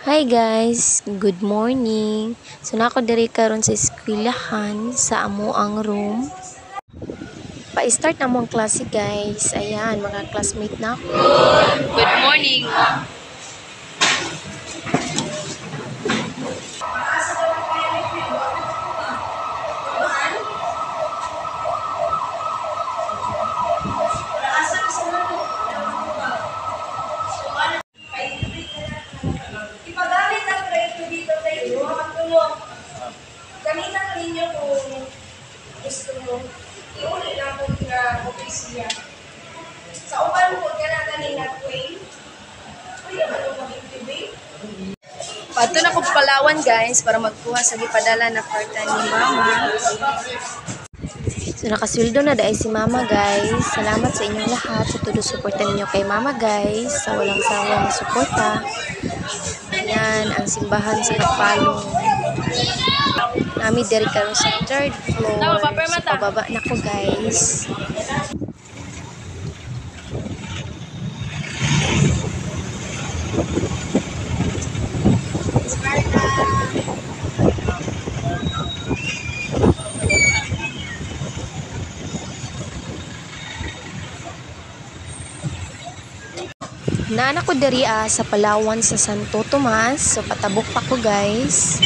Hi guys, good morning. So nako diri karon sa eskwelahan sa amo ang room. Pa-start na mo ang klase guys. Ayan, mga classmate na ako. Good morning. Ipagamit ang proyekto dito sa inyo, matulong. Gamitan ninyo kung gusto mo. Iuli lang kung opisya. Sa uban po, kaya kanina Queen. Pwede ba ito mag-intubate? Pato na ko Palawan guys para magkuha sa gipadala na kwarta ni mama. So nakasweldo na dahil si mama guys. Salamat sa inyong lahat sa todo suporta ninyo kay mama guys. Sa walang sawa na suporta. Ayan, ang simbahan sa Kapalong. Nami diri karon sa 3rd floor. So, pababa na ko guys. Naanak ko diri sa Palawan sa Santo Tomas. So patabok pa ko guys.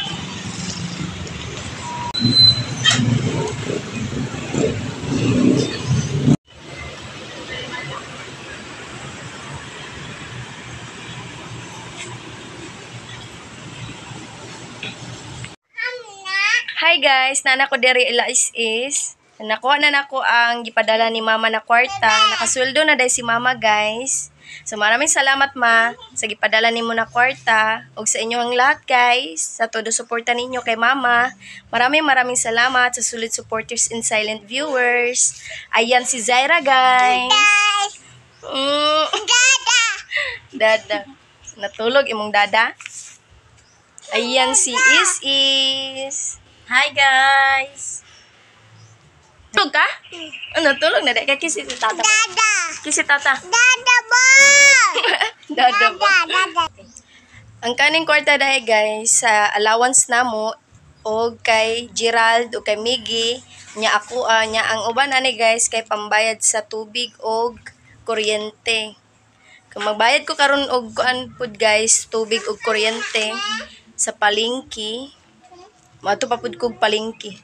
Hi guys, naanak ko diri is. Nakuha na nako ang gipadala ni mama na kwarta. Nakasweldo na dahil si mama guys. So maraming salamat ma sa gipadala nimo na kwarta ug sa inyong lahat guys sa todo suporta ninyo kay mama. Maraming salamat sa solid supporters and silent viewers. Ayan si Zaira guys. Dada. Natulog imong dada. Ayan si Is. Hi guys. Tulog ka? Natulog na dahil ka kisi si tata. Dada! Kisi tata. Dada ba? Dada ba? Dada. Ang kaning kwarta dahil guys, sa allowance na mo, o kay Gerald, o kay Miggy, nya ako, nya ang uban ani guys, kay pambayad sa tubig o kuryente. Kung magbayad ko karon og kuan pud guys, tubig o kuryente sa palengke, mato pa pud kog palengke.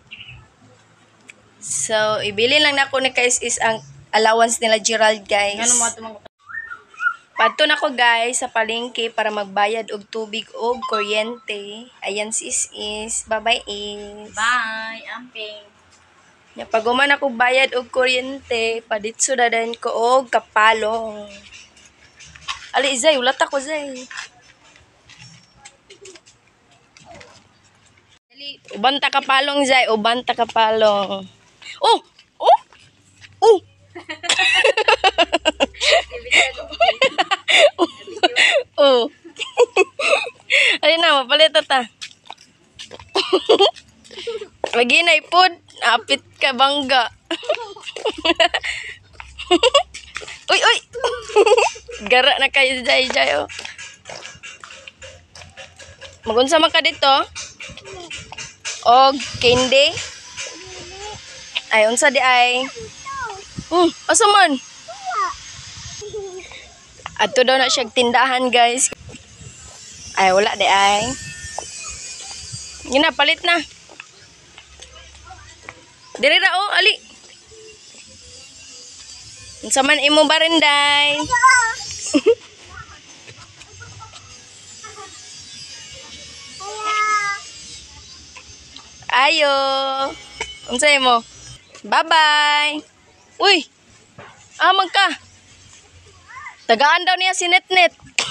So, ibili lang na ako ni guys is ang allowance nila Gerald guys. Padto na ko guys sa palengke para magbayad og tubig og kuryente. Ayan si is. Bye-bye is. Bye, amping. Ya paguman ako bayad og kuryente, paditso dadan ko og Kapalong. Ali Zay, ulat ako Zay. Uban ta Kapalong Zay, uban ta Kapalong. Oh! Oh. Ayun na, mapalit ta. Lagi na ipod, apit ka bangga. Uy! Gara na kayo Jay oh. Magunsa man ka dito? Og candy? Ay, unsa di ay? Asa man? Ato daw na siya tindahan guys. Ay, wala di ay. Yun na, palit na. Diri ra oh, ali. Unsa man imo barenday? Ayo. Unsa imo? Bye-bye. Uy. Amang ka. Tagaan daw niya si Netnet.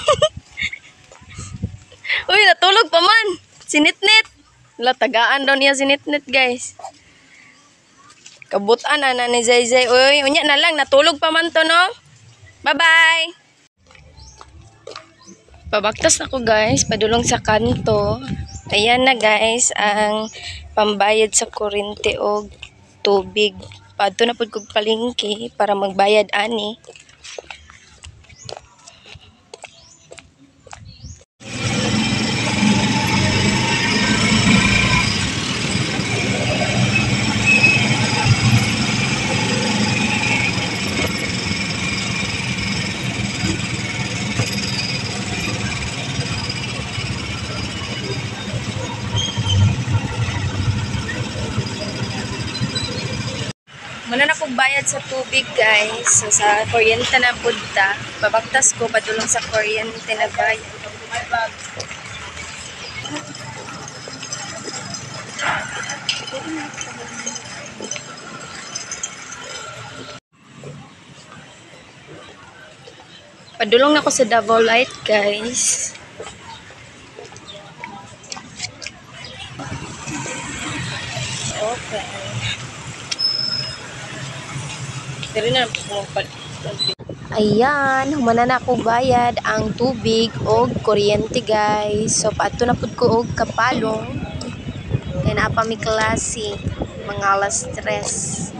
Uy, natulog pa man. Si Netnet. Wala, tagaan daw niya si Netnet, guys. Kabutan na ni Zay. Uy, unya na lang. Natulog pa man to, no? Bye-bye. Pabaktas ako, guys. Padulong sa kanto. Ayan na, guys. Ang pambayad sa kuryente o tubig. Padto na pud kog palengke para magbayad ani. bayad sa tubig guys. So sa kuryente na budta, babaktas ko padulong sa kuryente na bayad. Padulong na ko sa Davao Light guys. Okay. Ayan, humana na ako bayad ang tubig o kuryente guys. So paadto na pud ko og kapalong. Kaya na pa mi klase mga alas 3.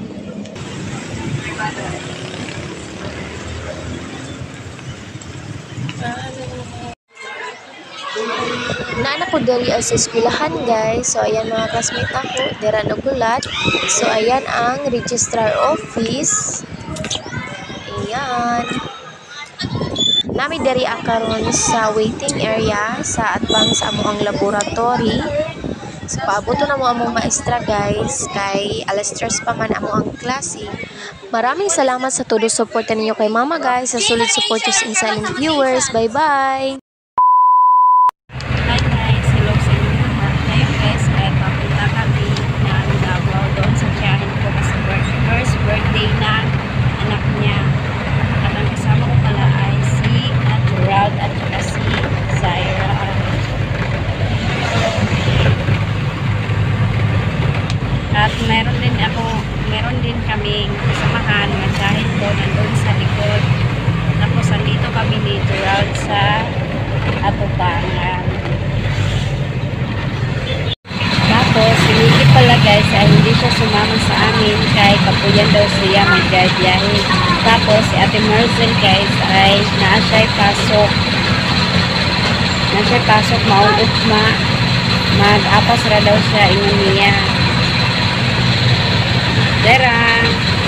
Naanak ko diri sa eskwelahan guys. So ayan mga classmate ako, dira nagulat. So ayan ang registrar office. Ayan. Nami diri akaron sa waiting area sa advance amo ang laboratory. So paabot na mo among maestra guys kay alas 3 pa man amo ang klase. Maraming salamat sa todo suporta ninyo kay Mama guys, sa solid supporters and silent viewers. Bye bye. Hi guys, hello sa inyo lahat. Ngayon guys, ay papunta kami ng Davao doon sa tiyahin ko kasi first birthday na anak niya. At ang kasama ko pala ay si Gerald at saka si Zaira. At meron din kaming kasamahan na tiyahin ko nandun sa likod. Tapos andito kami ni Gerald sa atubangan. Tapos, sinigit pala guys ay hindi siya sumama sa amin kay kapuyan daw siya magbiyahe. Tapos, si Ate Marcel guys ay naasay pasok. Naasay pasok maulot mag-apas ra daw siya ingon niya. Derang!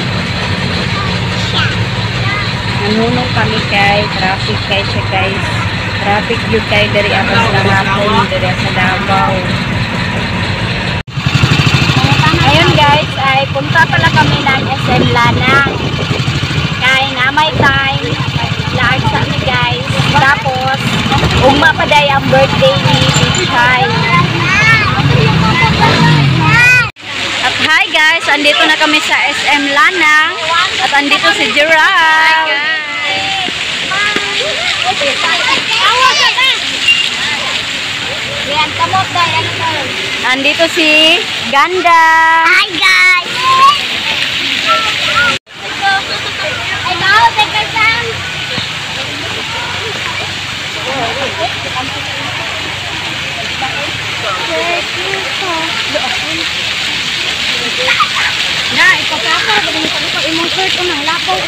Nanunong kami kay traffic kay siya guys. Traffic yun kay dari apas na hapon dari sa Davao. Ngayon guys ay punta pala kami ng SM Lanang. Kay namay time laag sa amin guys. Tapos umapaday ang birthday ni Bichay. At hi guys, andito na kami sa SM Lanang. At andito si Gerald. Andito si Ganda. Hi guys. Na, ipapapa, bagay ko imong shirt ko nang lapaw.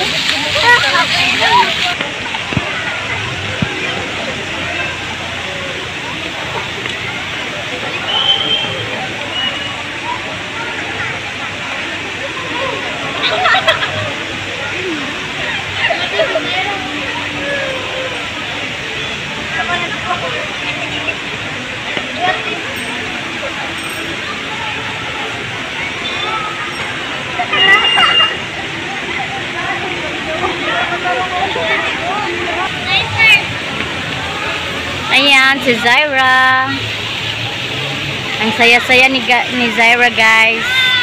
Ayan, si Zaira. Ang saya-saya ni Zaira, guys.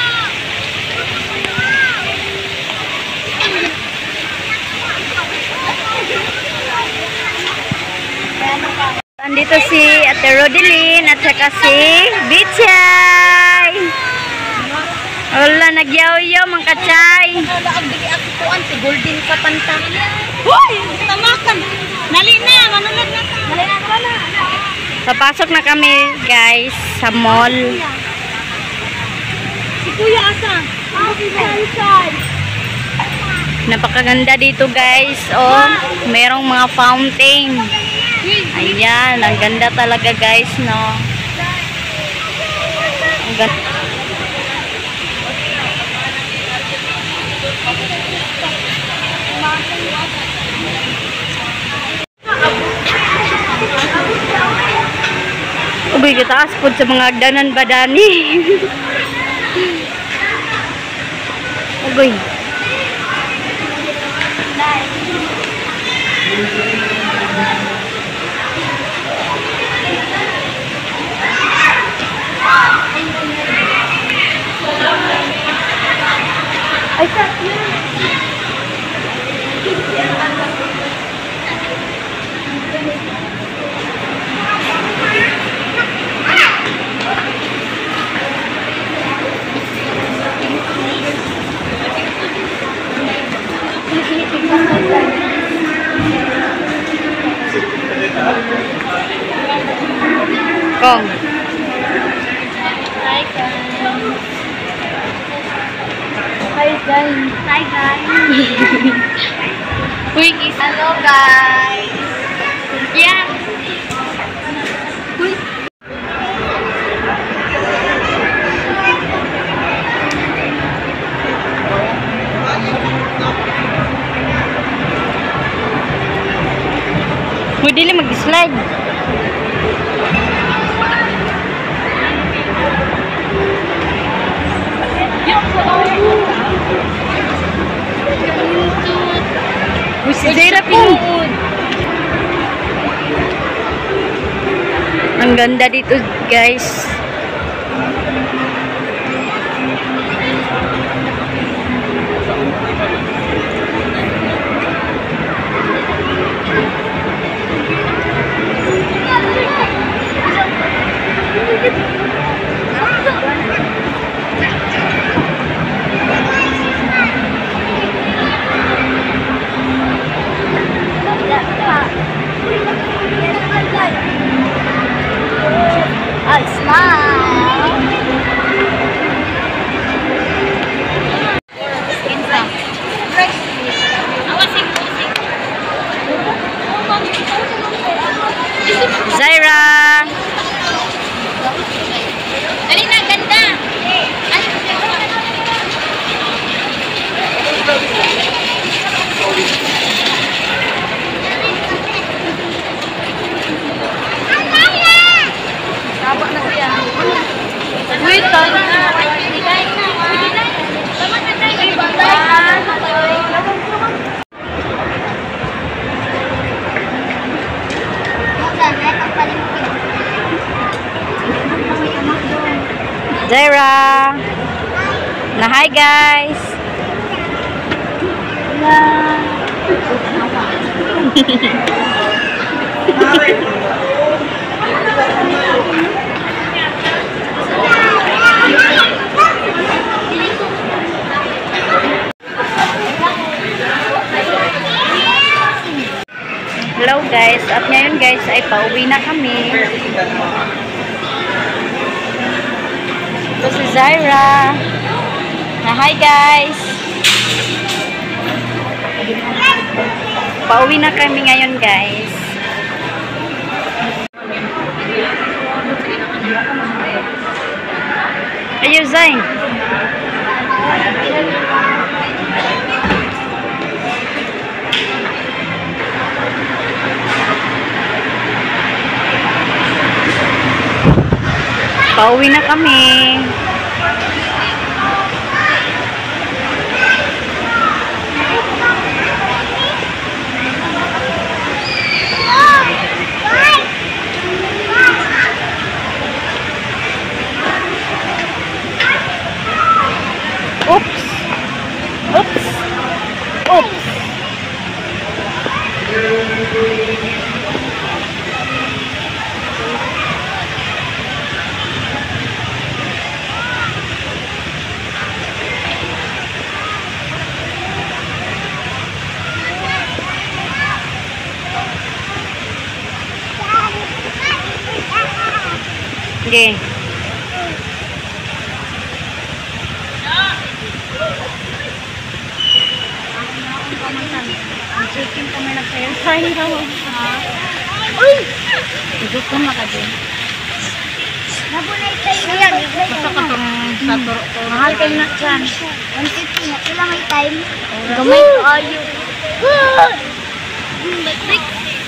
Andito si Ate Rodeline at saka si Bichay. Wala, nagyaw-yaw, mga kachay. Wala ang bili ako kuan si Golden Kapanta. Hoy, tamakan. Nali na, manunod na. Nali na wala. Papasok na kami, guys, sa mall. Si Kuya asa? Si Sansay. Napakaganda dito, guys. Oh, merong mga fountain. Ayan, ang ganda talaga, guys, no. Ang ganda. Ugoy, kataas po sa mga agdanan badani. Ugoy. Ay, sa Kong. Hi guys. Hi, guys. Hi guys. Uy, kiss. Hello guys. Yeah. Pwede lang mag-slide. Uy, si Zaira po. Ang ganda dito, guys. I smile. Zaira! Dali na, ganda. Tama na siya. Wait, tama na. Zaira! Na hi, guys! Hello guys, at ngayon guys ay pauwi na kami. Ito si Zaira. Na hi guys. Pauwi na kami ngayon guys. Ayo Zay. Pauwi na kami. Oops. Oops. Oops. Okay. Chicken kami na kayo. Sorry na mo. Uy! Gusto mo ka din. Nabunay tayo. Basta ka itong sa turo. Mahal kayo na dyan. 150 na. Kailang may time. Gamay ko ayo. Batik.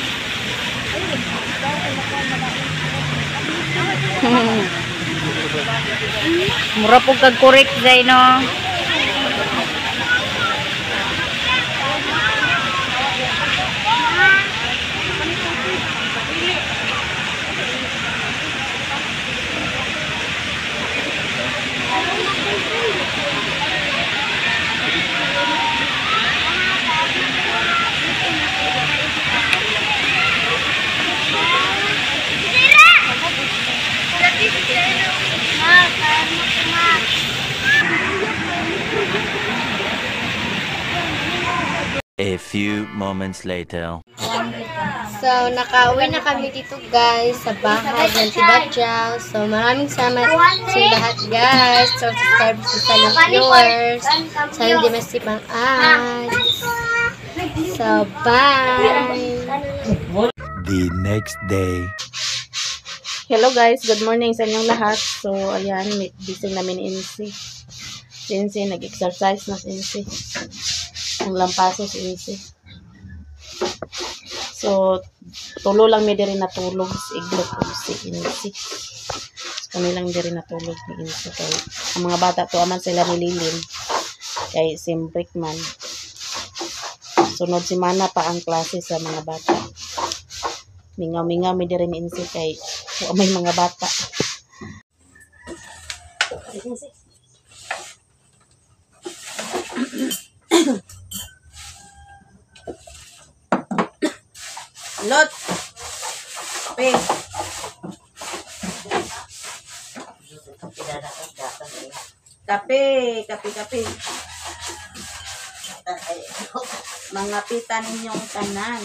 Mura po kag-correct Zay no. A few moments later. So, nakauwi na kami dito guys sa bahay ng Tibadyaw. So, maraming salamat sa lahat guys. So, subscribe sa channel viewers. Sana hindi masip ang ads. So, bye! The next day. Hello guys, good morning sa inyong lahat. So, ayan, gising namin ni Insi. Si Insi, nag-exercise na si Insi. Ang lampaso si Insi. So, tulo lang may diri natulog si Iglot o si Insi. So, kami lang diri natulog ni Insi. Kaya, ang mga bata to aman sila ni Lilin. Kay Simbrick man. Sunod si Mana pa ang klase sa mga bata. Mingaw-mingaw may diri ni Insi kay may mga bata. Lot. Kape. Kape. Mga pita ninyong tanan.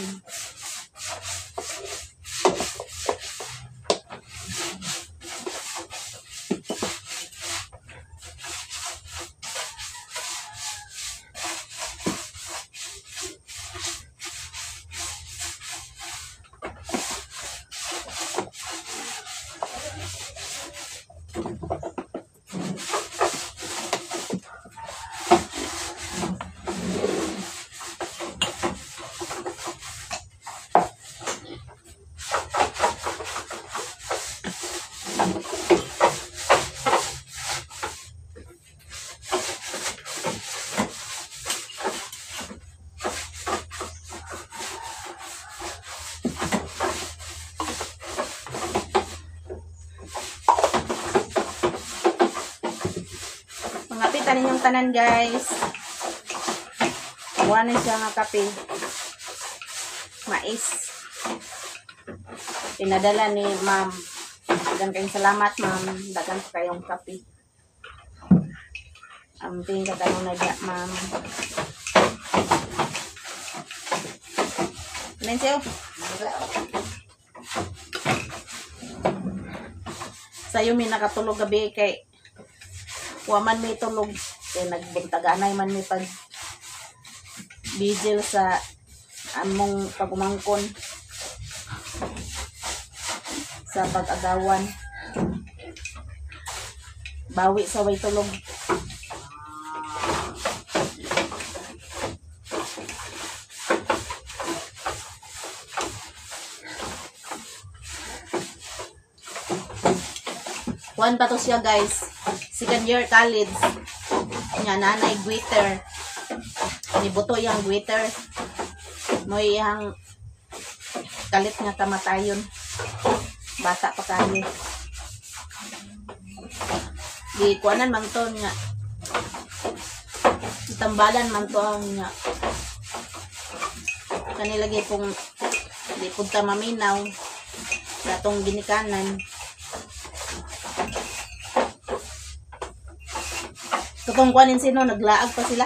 Mga ninyong tanan guys. Buwanan siya nga kape. Mais. Pinadala ni ma'am. Dagan kayong salamat ma'am. Dagan kayong kape. Amping katanong na dya ma'am. Mensiyo. Sayo may nakatulog gabi kay waman may tulog kay nagbuntaganay man may pag vigil sa among pagumangkon sa pag-agawan. Bawi sa way tulog. Kuan pa to siya guys. Second year college. Nya nanay gwitter. Nibuto yang gwitter. Moy yang kalit nga kamatayon. Bata pa kami. Di kuanan man to nya. Tambalan man to ang nya. Kanilagi pong di punta maminaw. Datong ginikanan. Katong kuanin sino, naglaag pa sila.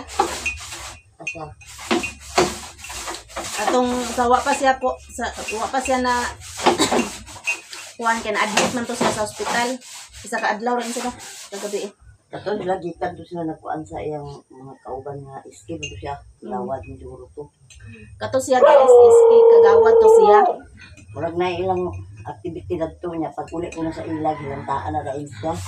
Atong sawa pa siya po, wa pa siya na kuan kay na-admit man to siya sa ospital. Isa ka adlaw rin sila kagabi. Kato nila gikan to sila nakuan sa iyang mga kauban nga iski to siya. Lawad ni siguro to. Kato siya guys, iski kagawad to siya. Murag na ilang activity dagto niya pag uli ko na sa ilag hilantaan na daig siya.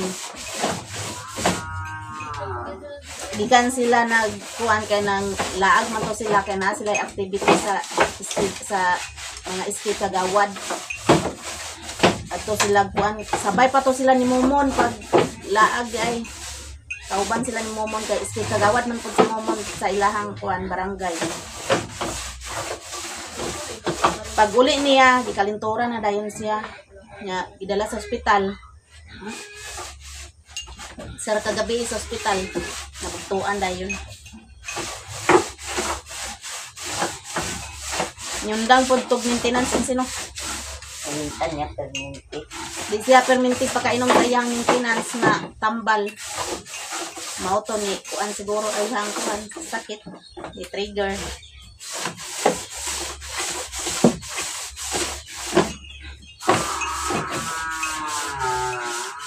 Gikan sila nagkuan kay nang laag man to sila kay na sila activity sa mga iski kagawad. Ato sila kuan sabay pa to sila ni Momon pag laag ay kauban sila ni Momon kay iski kagawad man pud si Momon sa ilahang kuan barangay. Pag uli niya gikalinturan na dayon siya nya gidala sa ospital. Sir kagabi sa ospital nabugtuan dayon. Nyundang pod tog maintenance sino? Pamintan niya perminti. Di siya perminti pagkainom tayang maintenance na tambal. Mauto ni kuan siguro ay hang kuan sakit ni trigger.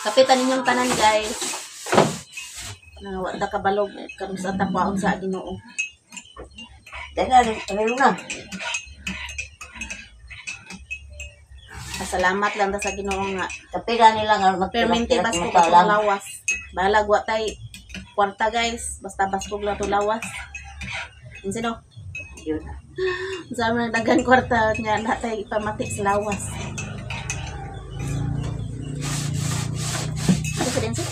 Kapitan ninyong tanan guys. Na wala kabalog karon sa tapwaon sa Ginoo. Ano na? Salamat lang ta sa Ginoo nga Kapila nila nga permente magtiras-tiras baskog mo pa atong lang. lawas. Balag wa tay kwarta guys, basta baskog lang to lawas. Sino? Yun. Sa mga dagan kwarta nga natay pamati sa lawas. Ano sa densi?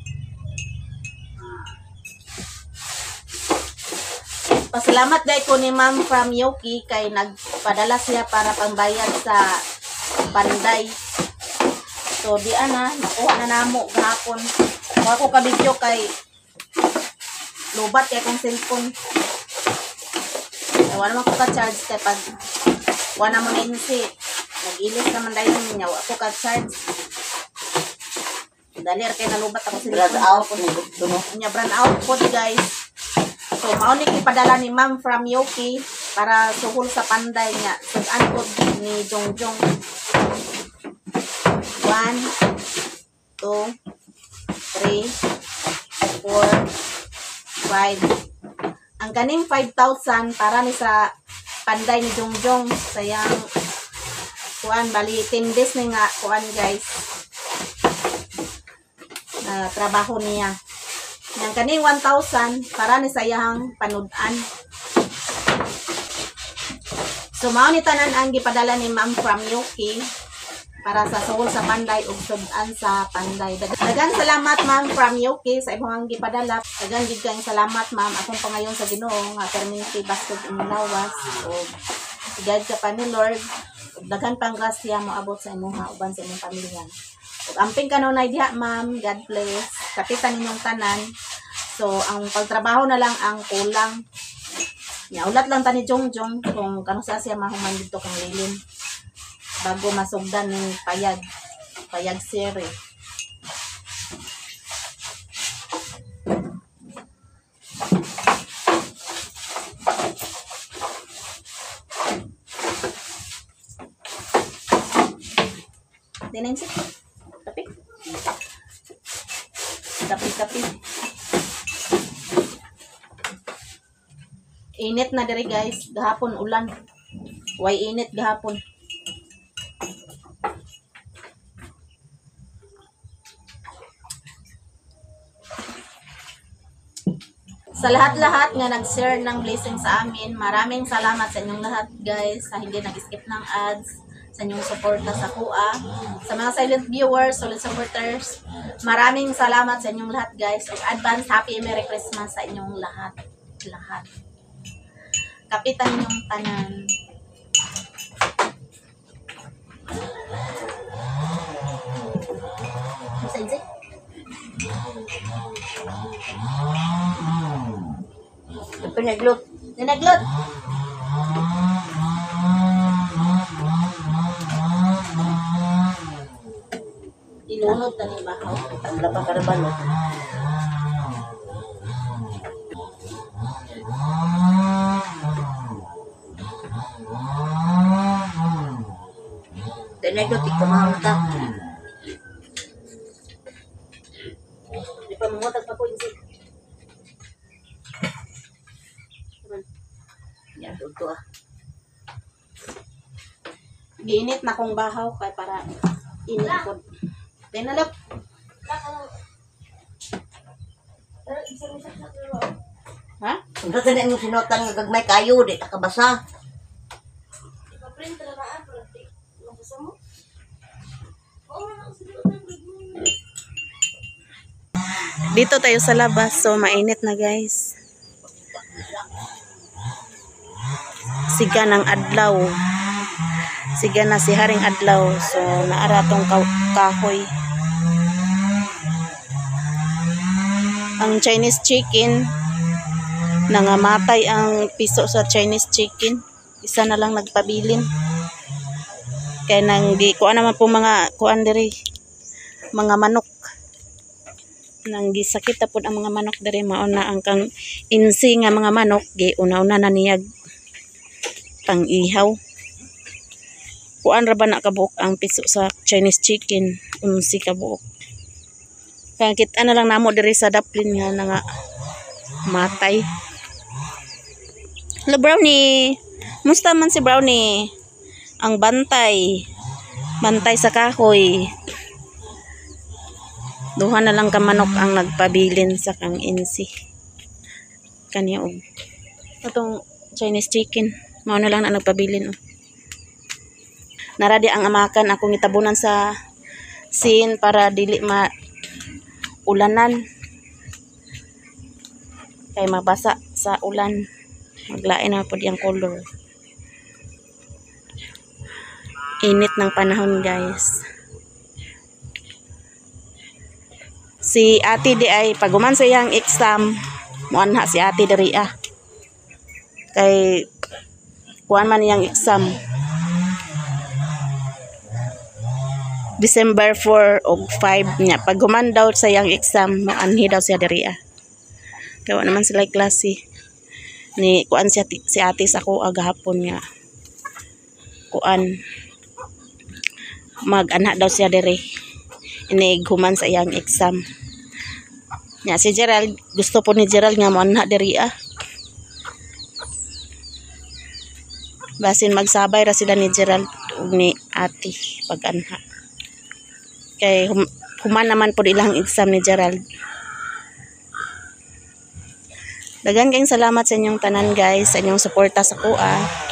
Pasalamat dahil ko ni Ma'am from Yoki kay nagpadala siya para pambayad sa panday. So di ana, nakuha na namo gahapon. Kuha ko ka video kay lubat kay kong cellphone. Wala naman ko ka-charge kay pag wala mo na insi. Nag-ilis naman dahil niya. Wala ko ka-charge. Dali kay nalubat ako sa Brad out ni gusto no. Nya brand out po guys. So mao ni ipadala ni Ma'am from Yoki para suhol sa panday niya. Sudan po ni Jongjong. 1, 2, 3, 4, 5. Ang kaning 5,000 para ni sa panday ni Jongjong. Sayang kuan bali 10 days ni nga kuan guys. Trabaho niya. Yang kaning 1,000 para ni sayang panudan. So mao ni tanan ang gipadala ni Ma'am from Yoki para sa suhol sa panday ug sudan sa panday. Dagan salamat Ma'am from Yoki sa imong gipadala. Dagan gid kay salamat Ma'am akong pangayon sa Ginoo nga permente baskog imong lawas ug igad ka pa ni Lord. Ug daghan pang grasya mo abot sa imong uban sa imong pamilya. Ug amping kanunay diha Ma'am, God bless. Kapitan ninyong tanan. So ang pagtrabaho na lang ang kulang. Ulat lang ta ni Jongjong kung kano siya mahuman dito kang lilim bago masugdan ng payag siri. Dinin si Kapi. Init na diri guys, gahapon ulan. Way init gahapon. Sa lahat-lahat nga nag-share ng blessing sa amin, maraming salamat sa inyong lahat guys, sa hindi nag-skip ng ads, sa inyong suporta sa kuha. Sa mga silent viewers, solid supporters, maraming salamat sa inyong lahat guys. Ug advance happy Merry Christmas sa inyong lahat. Kapitan yung tanan. Masaysi? Pinaglot. Ninaglot. Ilunod na ni Bahaw. Ang labang karaban no. Pinaglot ikamahal ka. Di pa mungotag pa ko insi. Yan ito ah. Giinit na kong bahaw kay para init ko. Tinalap. Ha? Kung sa tanin mo sinutan nga gagmay kayo, di takabasa. Dito tayo sa labas, so mainit na guys. Siga ng adlaw. Siga na si Haring Adlaw. So naara tong kahoy. Ang Chinese chicken, nangamatay ang piso sa Chinese chicken. Isa na lang nagpabilin. Kaya nang di kuan naman po mga kuan diri, mga manok. Nang gisakit tapod ang mga manok diri, mauna ang kang insi nga mga manok gi una-una na niyag pang ihaw. Kuan ra ba na kabuok ang piso sa Chinese chicken, unsi kabuok. Kaya kita na lang namo diri sa daplin nga na nga matay. Hello Brownie. Musta man si Brownie? Ang bantay. Bantay sa kahoy. Duha na lang ka manok ang nagpabilin sa kang insi. Kanya og atong Chinese chicken. Mao na lang na nagpabilin. Naradi ang amakan akong itabunan sa sin para dili ulanan. Kay mabasa sa ulan. Maglain na po diyang color. Init ng panahon guys. Si ate di ay paguman sa iyang exam, muanha si ate diri kay kuan man iyang exam. December 4 o 5 niya. Paguman daw sa iyang exam, muanhi daw siya diri Kaya naman sila klase. Ni kuan si ate sa ko agahapon nga. Kuan mag-anak daw siya diri. Iniguman sa iyang exam. Nya si Gerald, gusto po ni Gerald nga mo anak diri Basin magsabay ra sila ni Gerald ug ni ate pag-anha. Kay human naman po ilang exam ni Gerald. Daghang kayong salamat sa inyong tanan guys, sa inyong suporta sa kuha.